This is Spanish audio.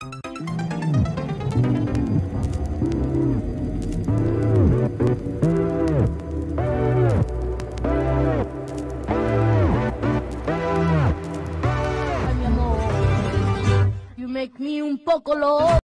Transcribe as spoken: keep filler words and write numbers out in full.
Ay, mi amor, you make me un poco loco.